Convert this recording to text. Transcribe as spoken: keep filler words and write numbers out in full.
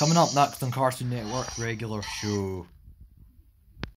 Coming up next on Cartoon Network regular show.